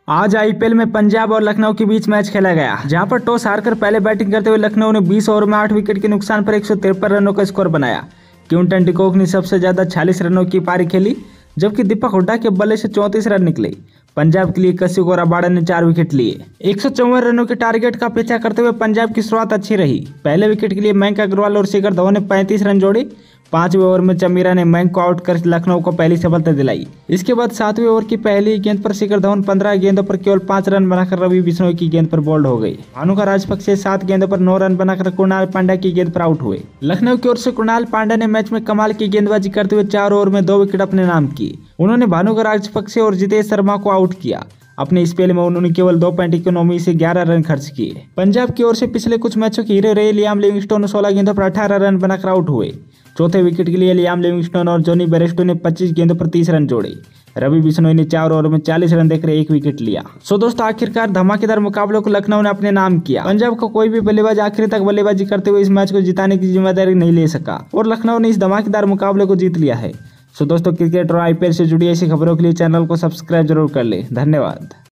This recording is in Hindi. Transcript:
आज आईपीएल में पंजाब और लखनऊ के बीच मैच खेला गया, जहां पर टॉस हारकर पहले बैटिंग करते हुए लखनऊ ने 20 ओवर में 8 विकेट के नुकसान पर 153 रनों का स्कोर बनाया। क्विंटन डिकॉक ने सबसे ज्यादा 46 रनों की पारी खेली, जबकि दीपक हुड्डा के बल्ले से 34 रन निकले। पंजाब के लिए कशिश और रबाडा ने 4 विकेट लिए। 154 रनों के टारगेट का पीछा करते हुए पंजाब की शुरुआत अच्छी रही। पहले विकेट के लिए मयंक अग्रवाल और शिखर धवन ने 35 रन जोड़े। 5वें ओवर में चमीरा ने मयंक को आउट कर लखनऊ को पहली सफलता दिलाई। इसके बाद 7वें ओवर की पहली गेंद पर शिखर धवन 15 गेंदों पर केवल 5 रन बनाकर रवि बिश्नोई की गेंद पर बोल्ड हो गई। भानुका राजपक्षे 7 गेंदों पर 9 रन बनाकर कृणाल पांड्या की गेंद पर आउट हुए। लखनऊ की ओर से कृणाल पांड्या ने मैच में कमाल की गेंदबाजी करते हुए 4 ओवर में 2 विकेट अपने नाम की। उन्होंने भानुका राजपक्षे और जितेश शर्मा को आउट किया। अपने स्पेल में उन्होंने केवल 2 इकोनॉमी से 11 रन खर्च किए। पंजाब की ओर से पिछले कुछ मैचों के हीरो रहे लियाम लिविंगस्टोन 16 गेंदों पर 18 रन बनाकर आउट हुए। चौथे विकेट के लिए लियाम लिविंगस्टोन और जॉनी बेयरस्टो ने 25 गेंदों पर 30 रन जोड़े। रवि बिश्नोई ने 4 ओवर में 40 रन देकर 1 विकेट लिया। सो दोस्तों, आखिरकार धमाकेदार मुकाबलों को लखनऊ ने अपने नाम किया। पंजाब का कोई भी बल्लेबाज आखिर तक बल्लेबाजी करते हुए इस मैच को जिताने की जिम्मेदारी नहीं ले सका और लखनऊ ने इस धमाकेदार मुकाबले को जीत लिया है। सो दोस्तों, क्रिकेट और आईपीएल से जुड़ी ऐसी खबरों के लिए चैनल को सब्सक्राइब जरूर कर ले। धन्यवाद।